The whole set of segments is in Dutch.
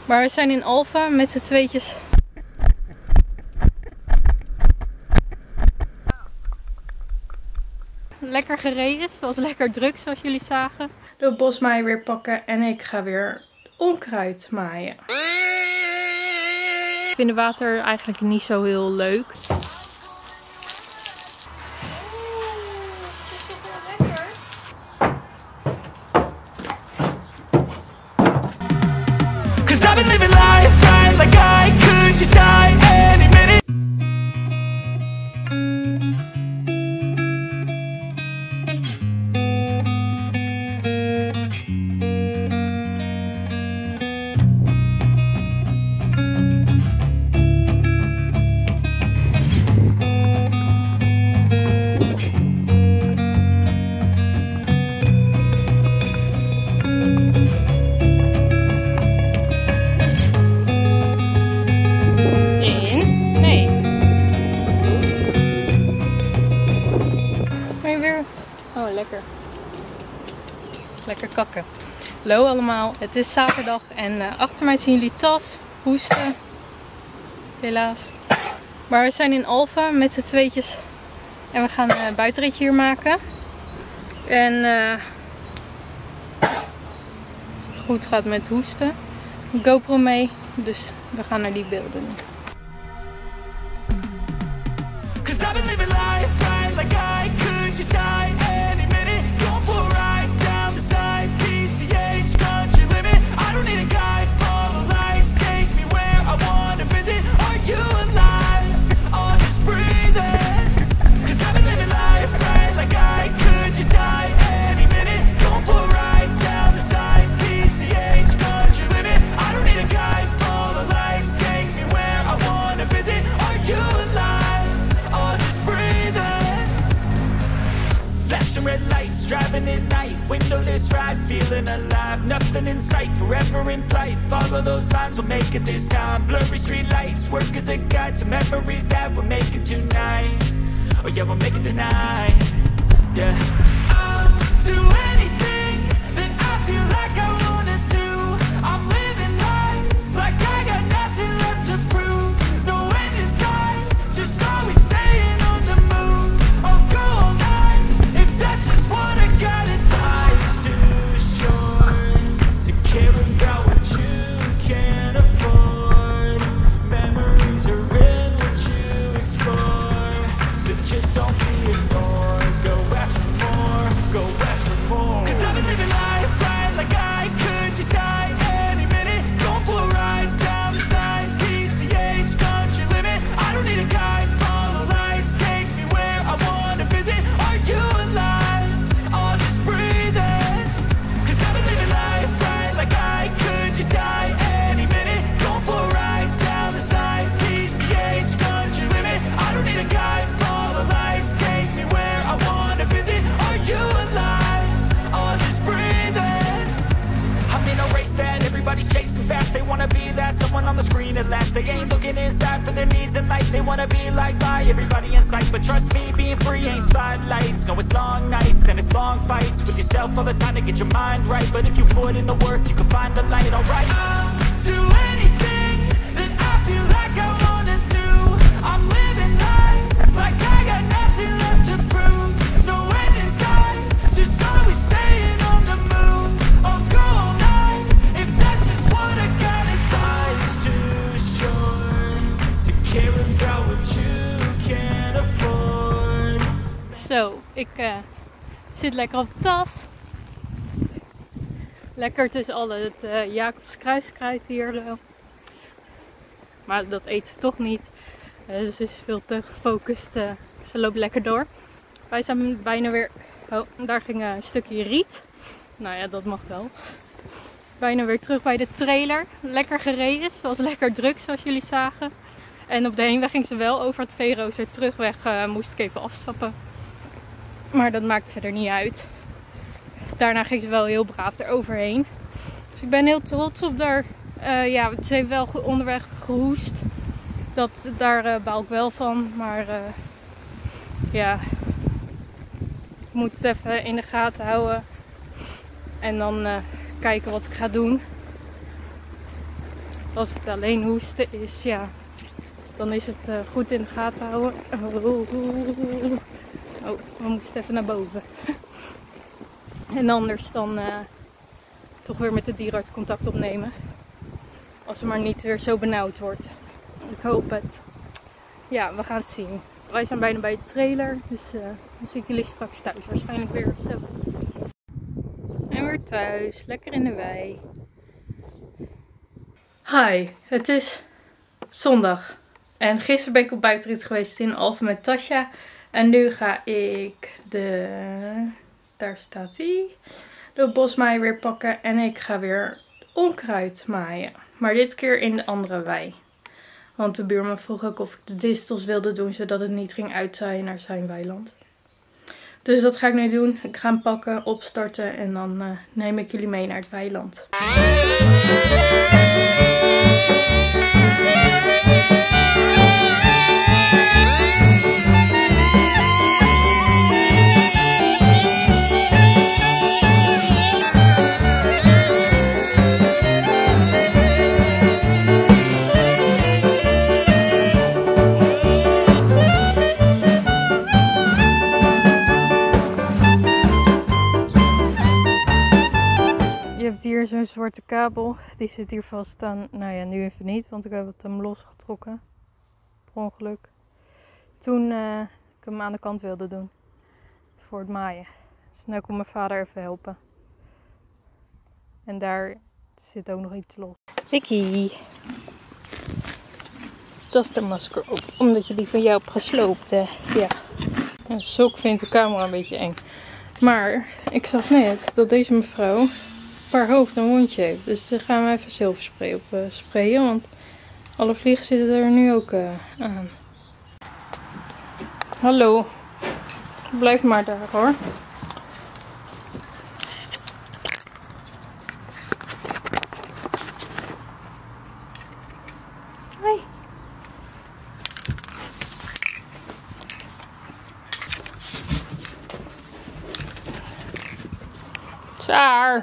Maar we zijn in Alphen met z'n tweetjes. Lekker gereden. Het was lekker druk zoals jullie zagen. De bosmaaier weer pakken en ik ga weer onkruid maaien. Ik vind het water eigenlijk niet zo heel leuk. Oh, lekker. Lekker kakken. Hallo allemaal, het is zaterdag en achter mij zien jullie Tas, hoesten. Helaas. Maar we zijn in Alphen met z'n tweetjes en we gaan een buitenritje hier maken. En als het goed gaat met hoesten, GoPro mee, dus we gaan naar die beelden. Driving at night, windowless ride, feeling alive. Nothing in sight, forever in flight. Follow those lines, we'll make it this time. Blurry street lights, work as a guide to memories that we're making tonight. Oh yeah, we'll make it tonight. Yeah. I'll do anything that I feel like I wanna do. I'm living life like I got nothing left to prove. No end in sight, just always staying on the move. I'll go all night if that's just what I got. Life's too short to care about what you can't afford. Memories are in what you explore, so just don't be ignored. Go ask for more, go ask for more. 'Cause I've been living life right like I could just die any minute. Going for a ride down the side, PCH country limit. I don't need a guide, follow lights, take me where I wanna visit. Are you alive? I'll just breathe in. 'Cause I've been living life right like I could just die any minute. Going for a ride down the side, PCH country limit. I don't need a guide, follow lights, take me where I wanna visit. Are you alive? I'll just breathe in. I'm in a race that everybody's chasing fast. They wanna be that someone on the screen at last. They ain't looking inside for their needs in life. They wanna be liked by everybody in sight. But trust me, being free ain't spotlights. No, it's long nights and it's long fights with yourself all the time to get your mind right. But if you put in the work, you can find the light, alright? I'll do anything that I feel like I wanna do. I'm living life like I got nothing left to prove. No end in sight, just always staying on the move. I'll go all night if that's just what I got. Life's too short to care about what you can't afford. Zo, ik zit lekker op de Tas. Lekker tussen al het Jacobskruiskruid hier. Maar dat eet ze toch niet. Dus ze is veel te gefocust. Ze loopt lekker door. Wij zijn bijna weer... Oh, daar ging een stukje riet. Nou ja, dat mag wel. Bijna weer terug bij de trailer. Lekker gereden. Het was lekker druk zoals jullie zagen. En op de heenweg ging ze wel over het veerrooster. Terugweg moest ik even afstappen. Maar dat maakt verder niet uit. Daarna ging ze wel heel braaf eroverheen. Dus ik ben heel trots op haar. Ja, ze heeft wel onderweg gehoest. Daar baal ik wel van. Maar ja, ik moet het even in de gaten houden. En dan kijken wat ik ga doen. Als het alleen hoesten is, ja, dan is het goed in de gaten houden. Oh, we moesten even naar boven. En anders dan toch weer met de dierenarts contact opnemen. Als het maar niet weer zo benauwd wordt. Ik hoop het. Ja, we gaan het zien. Wij zijn bijna bij de trailer. Dus dan zie ik jullie straks thuis. Waarschijnlijk weer zo. En weer thuis. Lekker in de wei. Hi, het is zondag. En gisteren ben ik op buitenrit geweest in Alphen met Tasja. En nu ga ik daar staat hij. De bosmaaier weer pakken. En ik ga weer onkruid maaien. Maar dit keer in de andere wei. Want de buurman vroeg ook of ik de distels wilde doen. Zodat het niet ging uitzaaien naar zijn weiland. Dus dat ga ik nu doen. Ik ga hem pakken, opstarten. En dan neem ik jullie mee naar het weiland. Hier zo'n zwarte kabel, die zit hier vast aan, nou ja, nu even niet, want ik heb hem losgetrokken, per ongeluk, toen ik hem aan de kant wilde doen, voor het maaien. Dus nu komt mijn vader even helpen. En daar zit ook nog iets los. Vicky, tas de masker op, omdat je die van jou hebt gesloopt, hè. Ja. En sok vindt de camera een beetje eng. Maar, ik zag net dat deze mevrouw op haar hoofd een wondje heeft. Dus daar gaan we even zilverspray op sprayen. Want alle vliegen zitten er nu ook aan. Hallo. Blijf maar daar hoor. Hoi. Saar.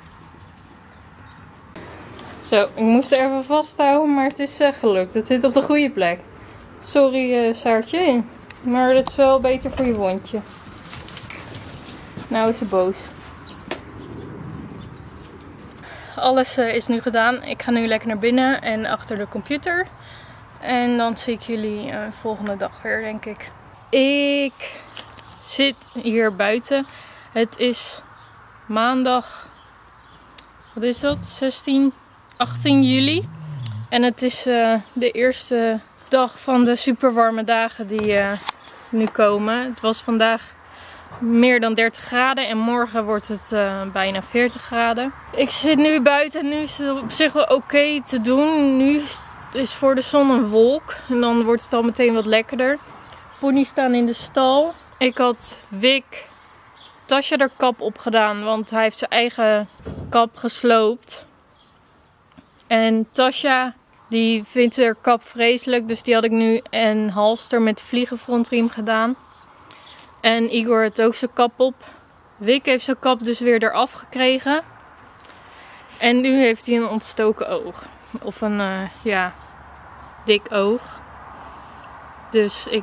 Zo, ik moest er even vasthouden, maar het is gelukt. Het zit op de goede plek. Sorry Saartje, maar het is wel beter voor je wondje. Nou is ze boos. Alles is nu gedaan. Ik ga nu lekker naar binnen en achter de computer. En dan zie ik jullie volgende dag weer, denk ik. Ik zit hier buiten. Het is maandag, wat is dat? 18 juli. En het is de eerste dag van de super warme dagen die nu komen. Het was vandaag meer dan 30 graden en morgen wordt het bijna 40 graden. Ik zit nu buiten en nu is het op zich wel oké te doen. Nu is voor de zon een wolk en dan wordt het al meteen wat lekkerder. Ponies staan in de stal. Ik had Wick Tasja er kap op gedaan, want hij heeft zijn eigen kap gesloopt. En Tasja, die vindt haar kap vreselijk, dus die had ik nu een halster met vliegenfrontriem gedaan. En Igor heeft ook zijn kap op. Wick heeft zijn kap dus weer eraf gekregen. En nu heeft hij een ontstoken oog. Of een, ja, dik oog. Dus ik,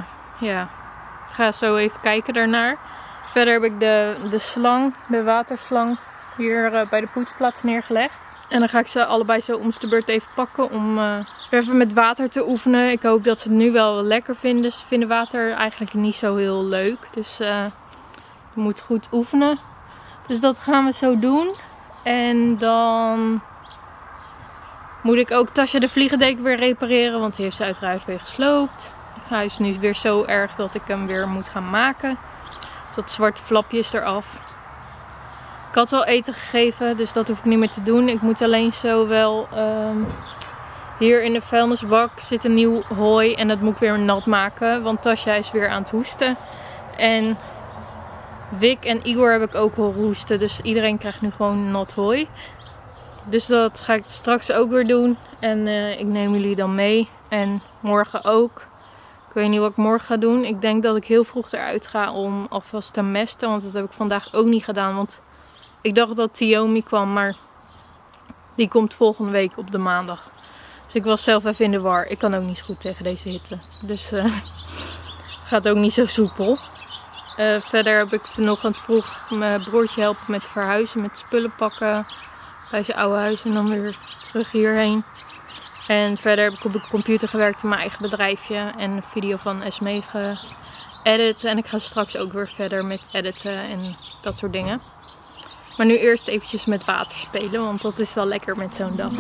ga zo even kijken daarnaar. Verder heb ik de slang, de waterslang, hier bij de poetsplaats neergelegd. En dan ga ik ze allebei zo om de beurt even pakken om even met water te oefenen. Ik hoop dat ze het nu wel lekker vinden. Ze vinden water eigenlijk niet zo heel leuk. Dus je moet goed oefenen. Dus dat gaan we zo doen. En dan moet ik ook Tasja de vliegendeken weer repareren. Want die heeft ze uiteraard weer gesloopt. Hij is nu weer zo erg dat ik hem weer moet gaan maken. Dat zwarte flapje is eraf. Ik had wel eten gegeven, dus dat hoef ik niet meer te doen. Ik moet alleen zo wel... hier in de vuilnisbak zit een nieuw hooi en dat moet ik weer nat maken. Want Tasja is weer aan het hoesten. En Wick en Igor heb ik ook horen hoesten. Dus iedereen krijgt nu gewoon nat hooi. Dus dat ga ik straks ook weer doen. En ik neem jullie dan mee. En morgen ook. Ik weet niet wat ik morgen ga doen. Ik denk dat ik heel vroeg eruit ga om alvast te mesten. Want dat heb ik vandaag ook niet gedaan. Want ik dacht dat Tiomi kwam. Maar Die komt volgende week op de maandag. Dus ik was zelf even in de war. Ik kan ook niet zo goed tegen deze hitte. Dus gaat ook niet zo soepel. Verder heb ik vanochtend vroeg mijn broertje helpen met verhuizen. Met spullen pakken bij zijn oude huis en dan weer terug hierheen. En verder heb ik op de computer gewerkt in mijn eigen bedrijfje. En een video van Esmee geëdit. En ik ga straks ook weer verder met editen en dat soort dingen. Maar nu eerst eventjes met water spelen, want dat is wel lekker met zo'n dag.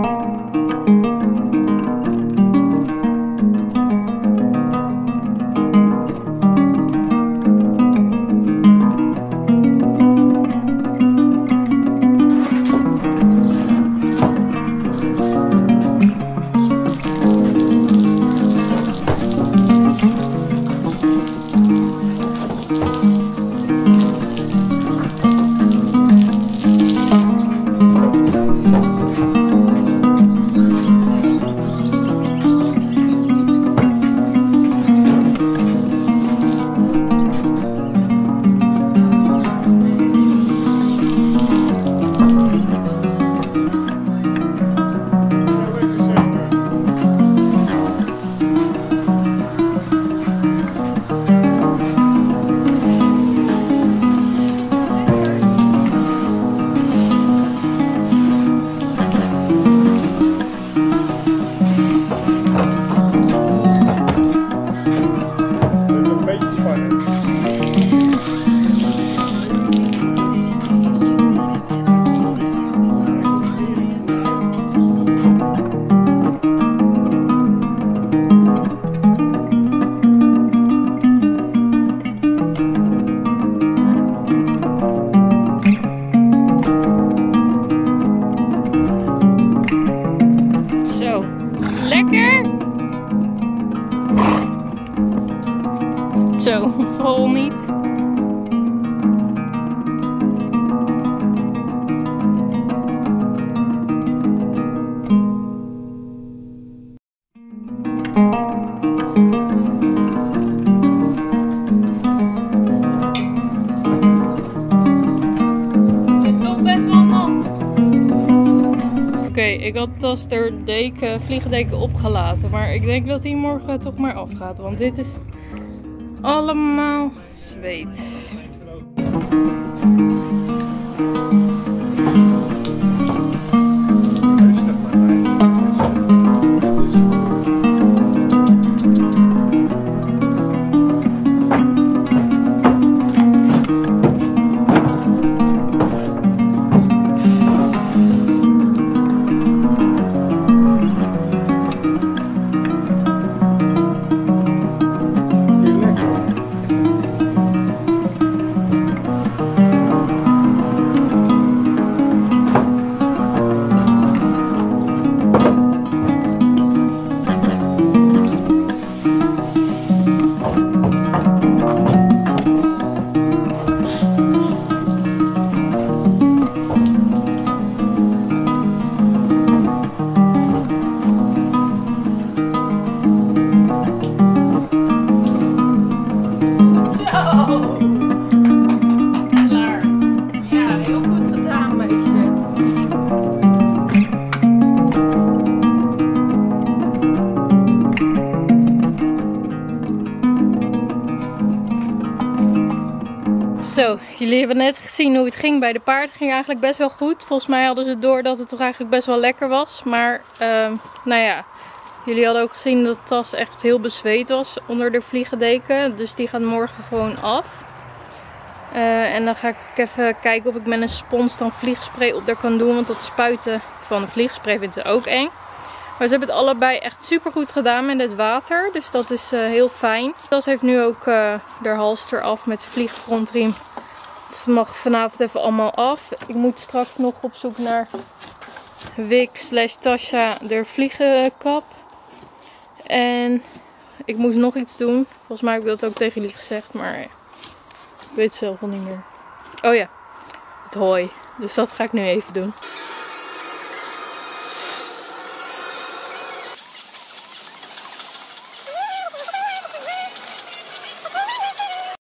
Zo, vol niet. Ik had tas de vliegendeken opgelaten, maar ik denk dat die morgen toch maar afgaat, want dit is allemaal zweet. Zo, jullie hebben net gezien hoe het ging bij de paard. Het ging eigenlijk best wel goed. Volgens mij hadden ze door dat het toch eigenlijk best wel lekker was. Maar, nou ja, jullie hadden ook gezien dat de tas echt heel bezweet was onder de vliegendeken. Dus die gaat morgen gewoon af. En dan ga ik even kijken of ik met een spons dan vliegspray op daar kan doen. Want dat spuiten van de vliegspray vindt ze ook eng. Maar ze hebben het allebei echt super goed gedaan met het water. Dus dat is heel fijn. De tas heeft nu ook de halster af met de vliegfrontriem. Het mag vanavond even allemaal af. Ik moet straks nog op zoek naar Wik/Tasha de vliegenkap. En ik moest nog iets doen. Volgens mij heb ik dat ook tegen jullie gezegd. Maar ik weet het zelf al niet meer. Oh ja, het hooi. Dus dat ga ik nu even doen.